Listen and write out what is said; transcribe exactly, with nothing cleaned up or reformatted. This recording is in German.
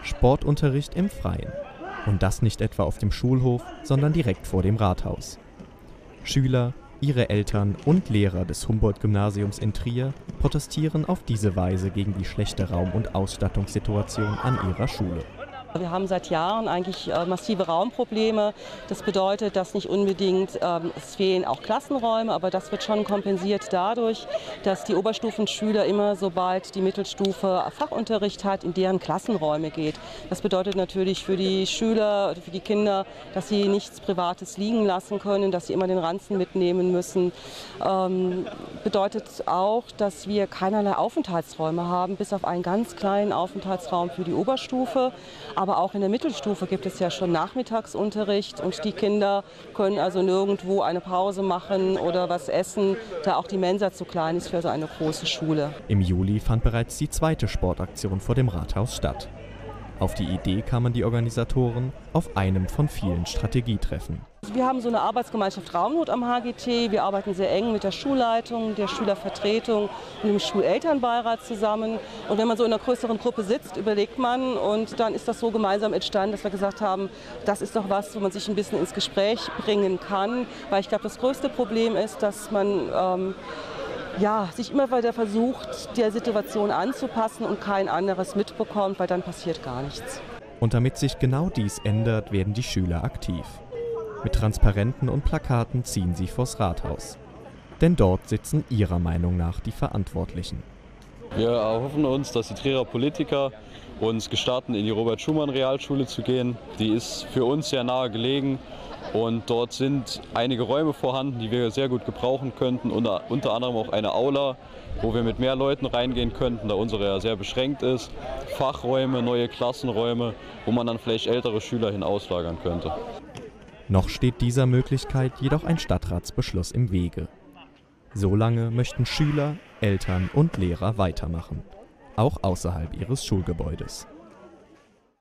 Sportunterricht im Freien. Und das nicht etwa auf dem Schulhof, sondern direkt vor dem Rathaus. Schüler, ihre Eltern und Lehrer des Humboldt-Gymnasiums in Trier protestieren auf diese Weise gegen die schlechte Raum- und Ausstattungssituation an ihrer Schule. Wir haben seit Jahren eigentlich äh, massive Raumprobleme. Das bedeutet, dass nicht unbedingt, ähm, es fehlen auch Klassenräume, aber das wird schon kompensiert dadurch, dass die Oberstufenschüler immer, sobald die Mittelstufe Fachunterricht hat, in deren Klassenräume geht. Das bedeutet natürlich für die Schüler, für die Kinder, dass sie nichts Privates liegen lassen können, dass sie immer den Ranzen mitnehmen müssen. Ähm, bedeutet auch, dass wir keinerlei Aufenthaltsräume haben, bis auf einen ganz kleinen Aufenthaltsraum für die Oberstufe. Aber auch in der Mittelstufe gibt es ja schon Nachmittagsunterricht und die Kinder können also nirgendwo eine Pause machen oder was essen, da auch die Mensa zu klein ist für so eine große Schule. Im Juli fand bereits die zweite Sportaktion vor dem Rathaus statt. Auf die Idee kamen die Organisatoren auf einem von vielen Strategietreffen. Wir haben so eine Arbeitsgemeinschaft Raumnot am H G T. Wir arbeiten sehr eng mit der Schulleitung, der Schülervertretung und dem Schulelternbeirat zusammen. Und wenn man so in einer größeren Gruppe sitzt, überlegt man und dann ist das so gemeinsam entstanden, dass wir gesagt haben, das ist doch was, wo man sich ein bisschen ins Gespräch bringen kann. Weil ich glaube, das größte Problem ist, dass man ähm, ja, sich immer weiter versucht, der Situation anzupassen und kein anderes mitbekommt, weil dann passiert gar nichts. Und damit sich genau dies ändert, werden die Schüler aktiv. Mit Transparenten und Plakaten ziehen sie vors Rathaus. Denn dort sitzen ihrer Meinung nach die Verantwortlichen. Wir erhoffen uns, dass die Trierer Politiker uns gestatten, in die Robert-Schumann-Realschule zu gehen. Die ist für uns sehr nahe gelegen und dort sind einige Räume vorhanden, die wir sehr gut gebrauchen könnten. Unter, unter anderem auch eine Aula, wo wir mit mehr Leuten reingehen könnten, da unsere ja sehr beschränkt ist. Fachräume, neue Klassenräume, wo man dann vielleicht ältere Schüler hin auslagern könnte. Noch steht dieser Möglichkeit jedoch ein Stadtratsbeschluss im Wege. Solange möchten Schüler, Eltern und Lehrer weitermachen, auch außerhalb ihres Schulgebäudes.